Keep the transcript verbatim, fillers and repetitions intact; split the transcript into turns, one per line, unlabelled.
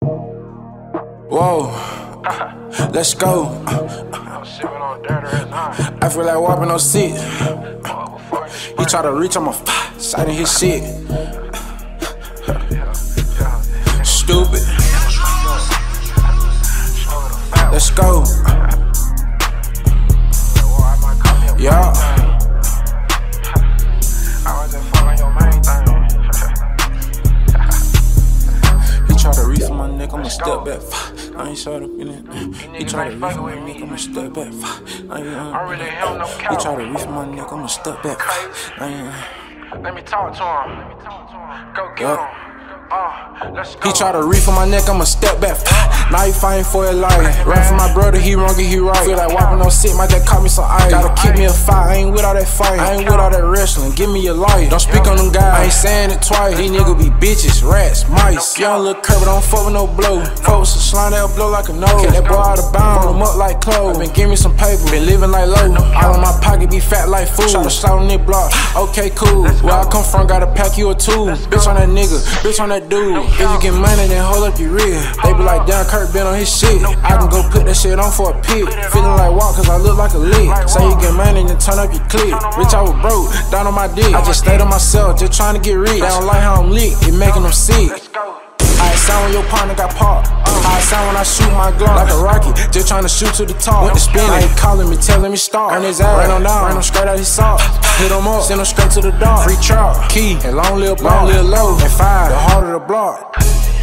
Whoa, let's go. I feel like whopping on seat. He try to reach on my side of his shit. Stupid. Let's go. Yeah. He try to reach on my neck, I'ma step back. I ain't shut up in it. He try to reach on my neck, I'ma step back. I ain't, uh, he try to reach on my neck, I'ma step back. I ain't,
Let me talk to him. Go get him. Uh, let's go.
He try to reach on my neck, I'ma step back. Now he fighting for his life. Run from my brother, he wrong, he right. Feel like whopping on shit, might just caught me some ice. Gotta keep me a fight, I ain't with all that fighting. I ain't with all that wrestling, give me your life. Don't speak on them guys, I ain't saying it twice. These niggas be bitches, rats, mice. Young little curb, but don't fuck with no blow. Fuck with some slime, they'll blow like a nose. Kept that boy out of bounds, roll him up like clothes. Been giving me some paper, been living like low. All in my pocket be fat like food. Try to slide on this block, okay cool. Where I come from, gotta pack you a two. Bitch on that nigga, bitch on that dude. If you get money, then hold up your rear. They be like, damn, Kurt been on his shit. I can go put that shit on for a pic. Feeling like walk, cause I look like a lick. Say you get money, then turn up your clip. Rich, I was broke, down on my dick. I just stayed on myself, just trying to get rich. They don't like how I'm lit, it making them sick. I sound when your partner got popped. I sound when I shoot my Glock like a rocket, just trying to shoot to the top. With the spin, I ain't calling me, telling me stop. Earn his ass, ran him down, ran him straight out his sock. Hit him up, send him straight to the dog. Free trout, key, and long live long live low. And five, the harder the block.